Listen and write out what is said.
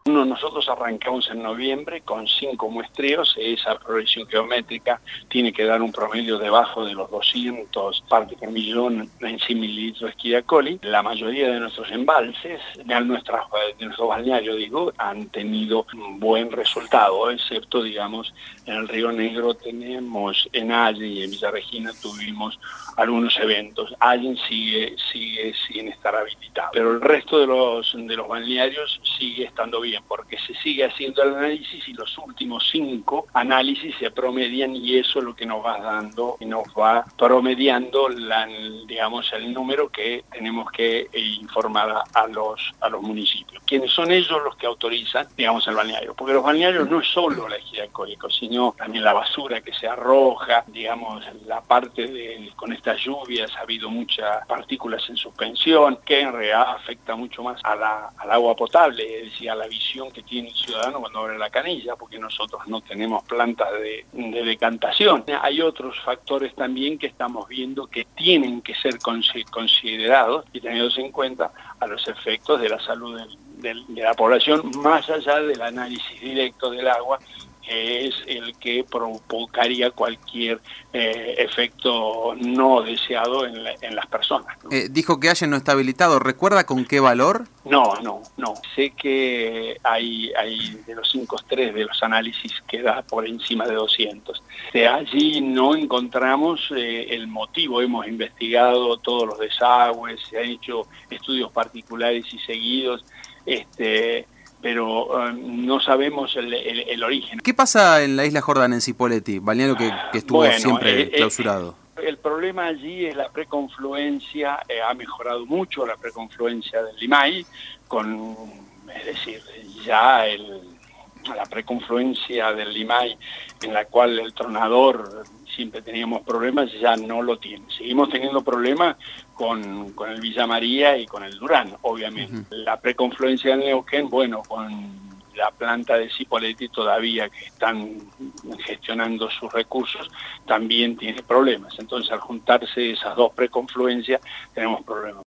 Nosotros arrancamos en noviembre con 5 muestreos. Esa progresión geométrica tiene que dar un promedio debajo de los 200 partes por millón en 100 mililitros de Escherichia coli. La mayoría de nuestros embalses, de nuestros balnearios, han tenido un buen resultado, excepto, digamos, en el Río Negro tenemos, en Allen y en Villa Regina tuvimos algunos eventos. Allen sigue sin estar habilitado, pero el resto de los balnearios sigue estando bien, porque se sigue haciendo el análisis y los últimos 5 análisis se promedian, y eso es lo que nos va dando y nos va promediando digamos, el número que tenemos que informar a los municipios. ¿Quiénes son ellos los que autorizan, digamos, el balneario? Porque los balnearios no es solo la Escherichia coli, sino también la basura que se arroja, digamos, la parte con estas lluvias ha habido muchas partículas en suspensión, que en realidad afecta mucho más al agua potable, es decir, a la visión que tiene el ciudadano cuando abre la canilla, porque nosotros no tenemos plantas de decantación. Hay otros factores también que estamos viendo que tienen que ser considerados y tenidos en cuenta a los efectos de la salud de la población, más allá del análisis directo del agua, que es el que provocaría cualquier efecto no deseado en las personas, ¿no? Dijo que Allen no está habilitado. ¿Recuerda con qué valor? No. Sé que hay de los 5 estrés de los análisis que da por encima de 200. Allí no encontramos el motivo. Hemos investigado todos los desagües, se han hecho estudios particulares y seguidos, pero no sabemos el origen. ¿Qué pasa en la isla Jordán, en Cipolletti, balneario que estuvo siempre clausurado? El problema allí es la preconfluencia. Ha mejorado mucho la preconfluencia del Limay, es decir, ya la preconfluencia del Limay, en la cual el tronador siempre teníamos problemas, ya no lo tiene. Seguimos teniendo problemas con el Villa María y con el Durán, obviamente. La preconfluencia del Neuquén, bueno, con la planta de Cipolletti todavía que están gestionando sus recursos, también tiene problemas. Entonces, al juntarse esas dos preconfluencias, tenemos problemas.